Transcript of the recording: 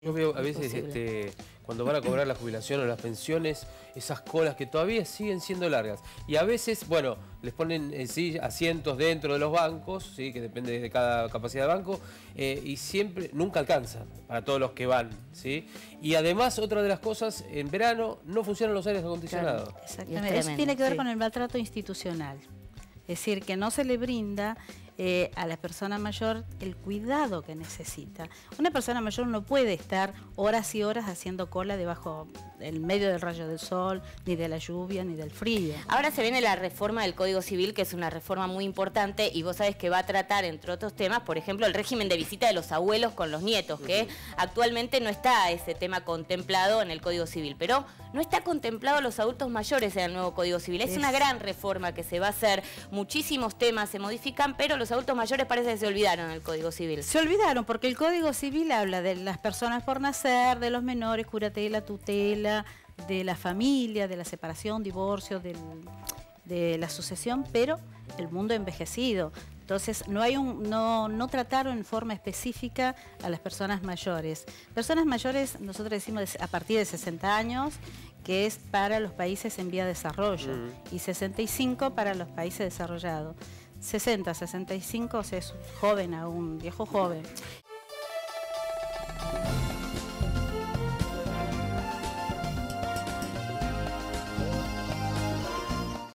Yo veo a veces cuando van a cobrar la jubilación o las pensiones, esas colas que todavía siguen siendo largas. Y a veces, bueno, les ponen sí, asientos dentro de los bancos, sí, que depende de cada capacidad de banco, y siempre, nunca alcanza para todos los que van, ¿sí? Y además, otra de las cosas, en verano no funcionan los aires acondicionados. Claro, exactamente. Eso tiene que ver con el maltrato institucional. Es decir, que no se le brinda a la persona mayor el cuidado que necesita. Una persona mayor no puede estar horas y horas haciendo cola debajo, en medio del rayo del sol, ni de la lluvia, ni del frío. Ahora se viene la reforma del Código Civil, que es una reforma muy importante, y vos sabés que va a tratar, entre otros temas, por ejemplo, el régimen de visita de los abuelos con los nietos, que actualmente no está ese tema contemplado en el Código Civil, pero no está contemplado los adultos mayores en el nuevo Código Civil. Es una gran reforma que se va a hacer, muchísimos temas se modifican, pero los adultos mayores parece que se olvidaron del Código Civil. Se olvidaron porque el Código Civil habla de las personas por nacer, de los menores, curatela, tutela, de la familia, de la separación, divorcio, de la sucesión, pero el mundo envejecido. Entonces no trataron en forma específica a las personas mayores. Personas mayores, nosotros decimos a partir de 60 años, que es para los países en vía de desarrollo, y 65 para los países desarrollados. 60, 65, o sea, es joven aún, viejo joven.